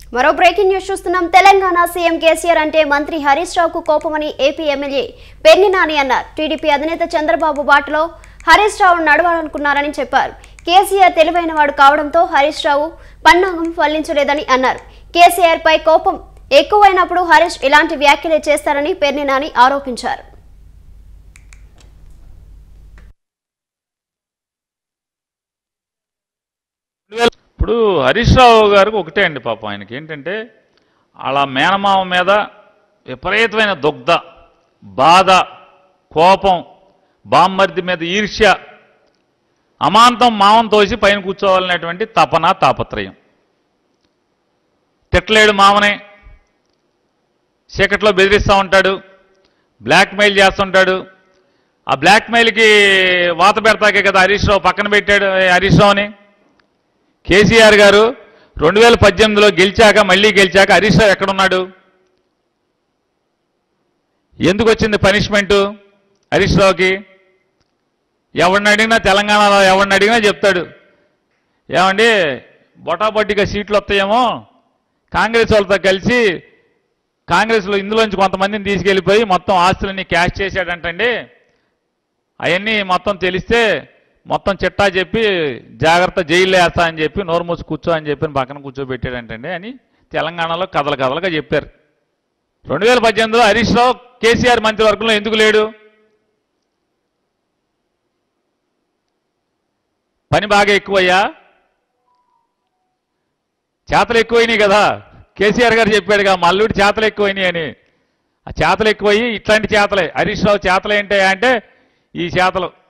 మరో breaking news చూస్తున్నాం. Telangana CM KCR అంటే మంత్రి హరీష్ రావుకు కోపమని ఏపీ ఎమ్మెల్యే పెర్ని నాని అన్నారు. టీడీపీ అధినేత చంద్రబాబు బాటలో హరీష్ రావు నడవాలనుకున్నారని చెప్పారు. కేసీఆర్ తెలివైన వాడు కావడంతో హరీష్ రావు పన్నాగం ఫలించలేదని అన్నారు. కేసీఆర్ పై కోపం ఎక్కువైనప్పుడు హరీష్ ఇలాంటి వ్యాఖ్యలే చేస్తారని పెర్ని నాని ఆరోపించారు. ఇప్పుడు హరీష్ రావు గారికి ఒకటే అండి పాపం, ఆయనకి ఏంటంటే అలా మేనమామ మీద విపరీతమైన దుగ్ధ, బాధ, కోపం, బామ్మర్ది మీద ఈర్ష్య, అమాంతం మామం తోసి పైన కూర్చోవాలనేటువంటి తపన, తాపత్రయం. తిట్టలేడు మామనే, చీకట్లో బెదిరిస్తూ ఉంటాడు, బ్లాక్మెయిల్ చేస్తుంటాడు. ఆ బ్లాక్మెయిల్కి వాత పెడతాకే కదా హరీష్ రావు పక్కన పెట్టాడు. హరీష్ రావుని కేసీఆర్ గారు 2018లో గెలిచాక, మళ్ళీ గెలిచాక హరీష్ రావు ఎక్కడున్నాడు? ఎందుకు వచ్చింది పనిష్మెంటు హరీష్ రావుకి? ఎవరిని అడిగినా, తెలంగాణలో ఎవరిని అడిగినా చెప్తాడు, ఏమండి బొటాబొట్టిగా సీట్లు వస్తాయేమో, కాంగ్రెస్ వాళ్ళతో కలిసి కాంగ్రెస్లో ఇందులోంచి కొంతమందిని తీసుకెళ్ళిపోయి మొత్తం ఆస్తులన్నీ క్యాష్ చేశాడంటండి, అవన్నీ మొత్తం తెలిస్తే మొత్తం చిట్టా చెప్పి జాగ్రత్త జైల్లో వేస్తా అని చెప్పి నోరు మూసి కూర్చో అని చెప్పి పక్కన కూర్చోబెట్టాడంటండి అని తెలంగాణలో కథలుగా చెప్పారు. 2018లో హరీష్ రావు కేసీఆర్ మంత్రివర్గంలో ఎందుకు లేడు? పని బాగా ఎక్కువయ్యా, చేతలు ఎక్కువైనాయి కదా. కేసీఆర్ గారు చెప్పాడుగా మల్లుడి చేతలు ఎక్కువైనాయి అని. ఆ చేతలు ఎక్కువయ్యి ఇట్లాంటి చేతలే హరీష్ రావు చేతలు ఏంటయ్యా అంటే ఈ చేతలు.